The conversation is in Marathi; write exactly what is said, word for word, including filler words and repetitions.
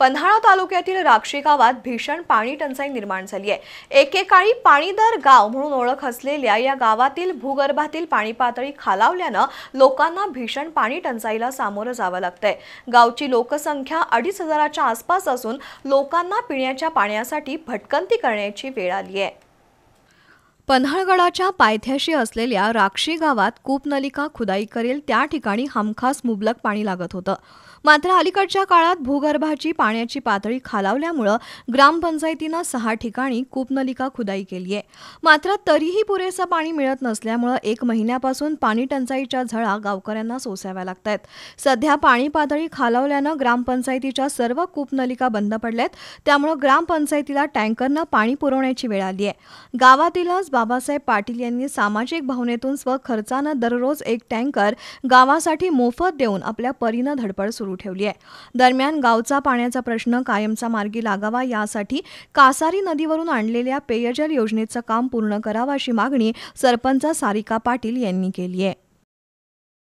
पन्हाळा तालुक्यातील राक्षी गावात भीषण पाणी टंचाई निर्माण झाली आहे। एकेकाळी पाणीदार गाव म्हणून ओळख असलेल्या या गावातील भूगर्भातील पाणी पातळी खालावल्याने लोकांना भीषण पाणी टंचाईला सामोरं जावं लागतंय। गावची लोकसंख्या अडीच हजाराच्या आसपास असून लोकांना पिण्याच्या पाण्यासाठी भटकंती करण्याची वेळ आली आहे। पन्हाळगडाच्या पायथ्याशी असलेल्या राक्षी गावात कूपनलिका खुदाई करेल त्या ठिकाणी हमखास मुबलक पाणी लागत होतं। मात्र अलीकडच्या काळात भूगर्भाची पाण्याची पातळी खालावल्यामुळे ग्रामपंचायतीनं सहा ठिकाणी कूपनलिका खुदाई केली आहे। मात्र तरीही पुरेसं पाणी मिळत नसल्यामुळे एक महिन्यापासून पाणी टंचाईच्या झळा गावकऱ्यांना सोसाव्या लागतात। सध्या पाणी पातळी खालावल्यानं ग्रामपंचायतीच्या सर्व कूपनलिका बंद पडल्यात, त्यामुळे ग्रामपंचायतीला टँकरनं पाणी पुरवण्याची वेळ आली आहे। गावातीलच बाबासाहेब पाटील यांनी सामाजिक भावनेतून स्वखर्चानं दररोज एक टँकर गावासाठी मोफत देऊन आपल्या परीनं धडपड सुरू ठेवली आहे। दरम्यान गावचा पाण्याचा प्रश्न कायमचा मार्गी लागावा यासाठी कासारी नदीवरून आणलेल्या पेयजल योजनेचं काम पूर्ण करावं अशी मागणी सरपंच सारिका पाटील यांनी केली आहे।